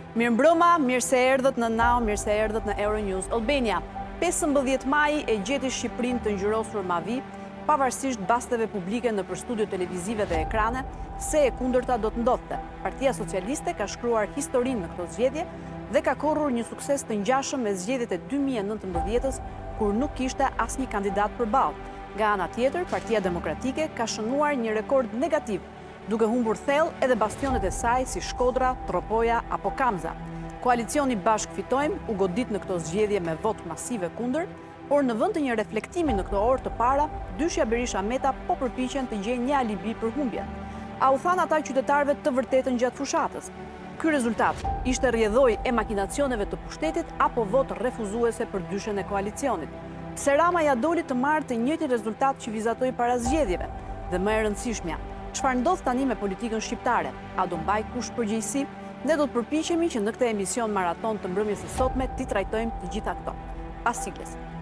Mirëmbrëma, mirë se erdhët në Now, mirë se erdhët në Euronews Albania. 15 maj e gjeti Shqipërinë të ngjyrosur mavi, pavarësisht basteve publike në për studio televizive dhe ekrane, se e kundërta do të ndodhte. Partia Socialiste ka shkruar historinë në këto zgjedhje dhe ka korrur një sukses të ngjashëm me zgjedhjet e 2019-s, kur nuk kishte asnjë kandidat përballë. Nga ana tjetër, Partia Demokratike ka shënuar një rekord negativ, duke humbur thellë edhe bastionet e saj si Shkodra, Tropoja apo Kamza. Koalicioni Bashk Fitojmë u godit në këto zgjedhje me votë masive kundër, por në vend të një reflektimi në këto orë të para, dyshja Berisha Meta po përpiqen të gjejnë një alibi për humbjen. A u than ata qytetarëve të vërtetën gjatë fushatës? Ky rezultat ishte rrjedhoj e makinacioneve të pushtetit apo votë refuzuese për dyshjen e koalicionit? Pse Rama ja doli të marrë të njëjtin rezultat që vizatoi para zgjedhjeve? Dhe më e rëndësishmja, çfarë ndodh tani me politikën shqiptare? A do mbaj kush përgjegjësi? Ne do të përpiqemi që në këtë emision maraton të mbrëmjes së sotme t'i trajtojmë të gjitha këto. Pas siklës.